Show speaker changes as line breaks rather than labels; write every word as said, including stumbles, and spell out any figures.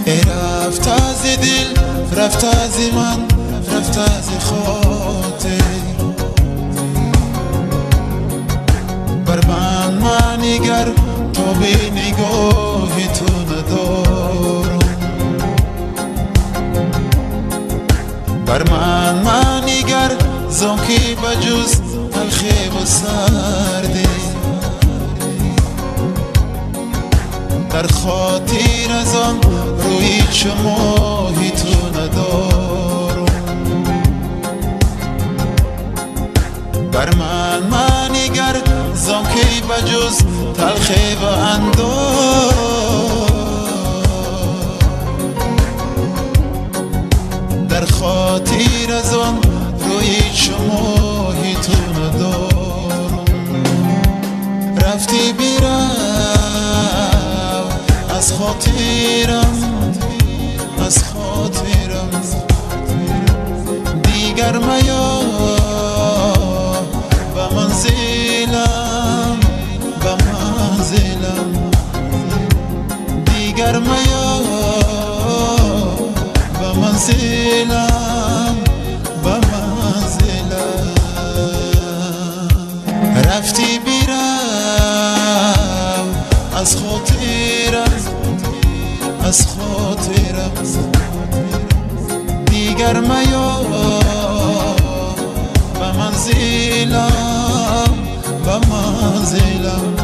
ای رفت از دل، رفت از من، رفت از خاطر. بر من منگر تو به نگاه تو ندارم. بر من منگر زانکه بجز تلخی و سرده. در خاطر ازم روی چماهی تو ندارم. بر من منگر زانکه بجز تلخی و اندار. در خاطر ازم روی چماهی تو ندارم. رفتی بیرم از خاطرم، از خاطرم دیگر میا به منزلم، به منزلم دیگر میا به منزلم، به منزلم. رفتی بیرم از خاطرم، از خاطرم دیگر میا به منزلم، به منزلم.